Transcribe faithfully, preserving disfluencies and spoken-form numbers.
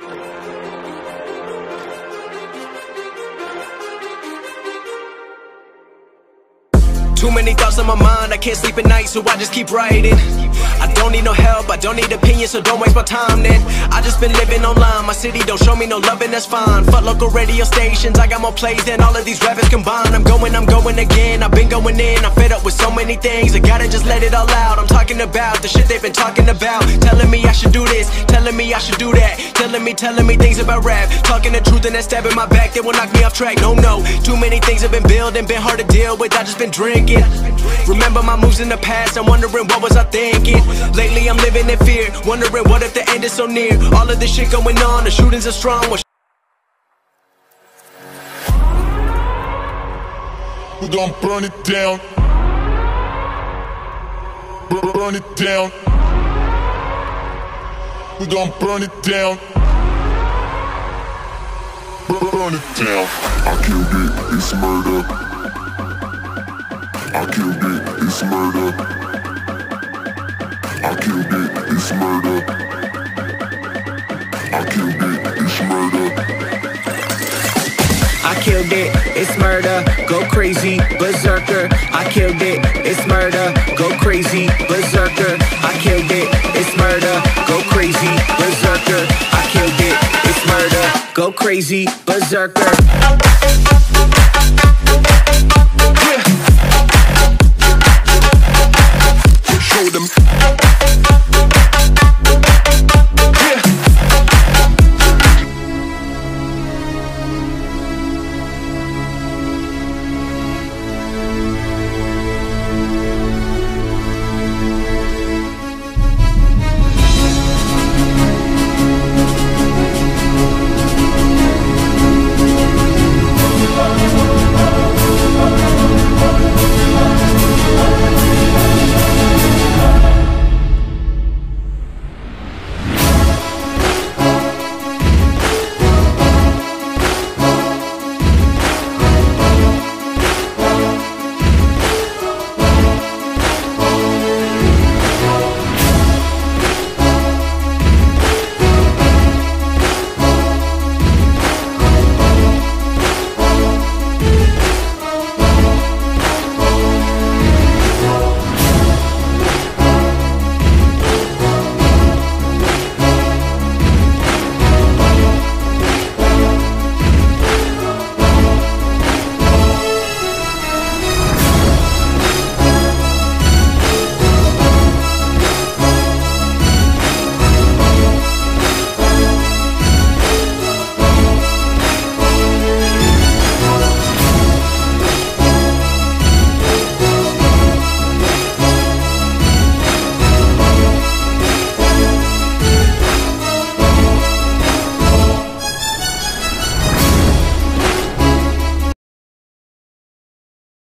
Too many thoughts on my mind, I can't sleep at night, so I just keep writing. I don't need no help, I don't need opinions, so don't waste my time then. I just been living online, my city don't show me no love and that's fine. Fuck local radio stations, I got more plays than all of these rappers combined. I'm going, I'm going again, I've been going in, I'm fed up with so many things. I gotta just let it all out, I'm talking about the shit they've been talking about. Telling me I should do this, telling me I should do that. Telling me, telling me things about rap. Talking the truth and that stab in my back, that will knock me off track. No, no, too many things have been building, been hard to deal with, I just been drinking. Remember my moves in the past, I'm wondering what was I thinking. Lately I'm living in fear, wondering what if the end is so near. All of this shit going on, the shootings are strong. We're gonna burn it down. Burn it down. We're gonna burn it down. Burn it down. I killed it, it's murder. I killed it, it's murder. I killed it, it's murder. I killed it, it's murder. I killed it, it's murder, go crazy, berserker. I killed it, it's murder, go crazy, berserker. I killed it, it's murder, go crazy, berserker. I killed it, it's murder, go crazy, berserker.